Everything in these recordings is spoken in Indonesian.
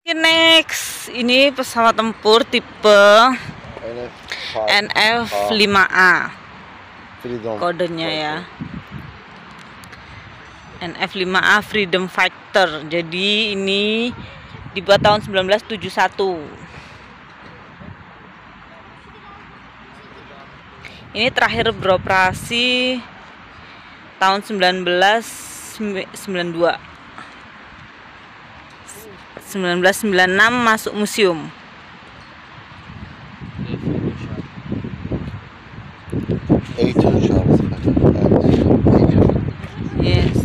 Next, ini pesawat tempur tipe NF5A. Kodenya ya. NF5A Freedom Fighter. Jadi ini dibuat tahun 1971. Ini terakhir beroperasi tahun 1996 masuk museum. Yes.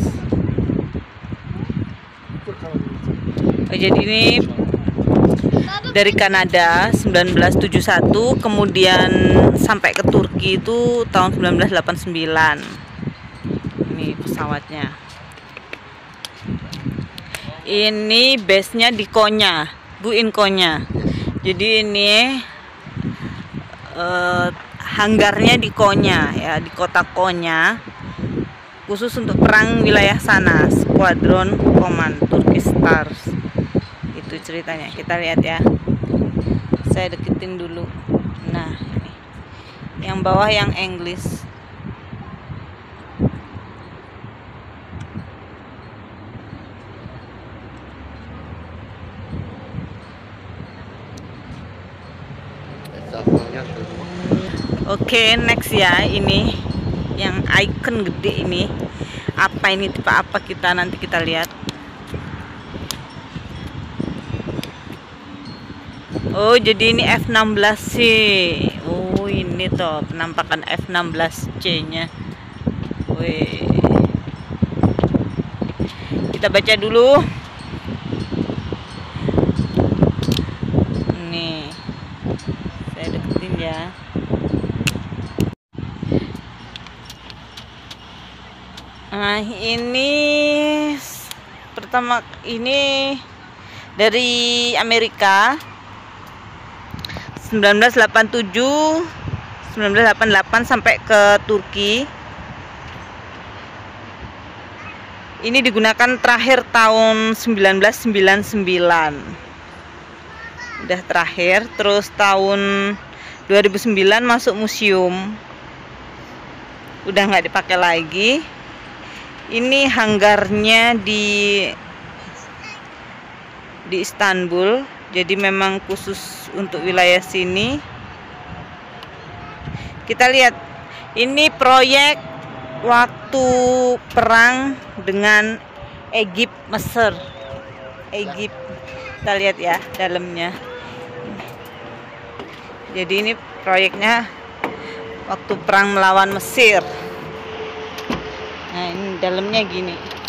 Oh, jadi ini dari Kanada 1971, kemudian sampai ke Turki itu tahun 1989. Ini pesawatnya. Ini base-nya di Konya, Bu Inkonya. Jadi ini hanggarnya di Konya ya, di kota Konya, khusus untuk perang wilayah sana. Squadron Command Turkish Stars. Itu ceritanya. Kita lihat ya. Saya deketin dulu. Nah, ini. Yang bawah yang English. Oke, next ya, ini yang icon gede ini. Apa ini, tipe apa, nanti kita lihat. Oh, jadi ini F-16C. Oh, ini tuh penampakan F-16C-nya. Wih. Kita baca dulu. Nih. Saya deketin ya. Nah, ini pertama, ini dari Amerika 1987, 1988 sampai ke Turki. Ini digunakan terakhir tahun 1999. Udah terakhir, terus tahun 2009 masuk museum. Udah nggak dipakai lagi. Ini hanggarnya di Istanbul, jadi memang khusus untuk wilayah sini. Kita lihat, ini proyek waktu perang dengan Egypt, Mesir, Egypt. Kita lihat ya dalamnya. Jadi ini proyeknya waktu perang melawan Mesir. Nah, ini dalamnya gini.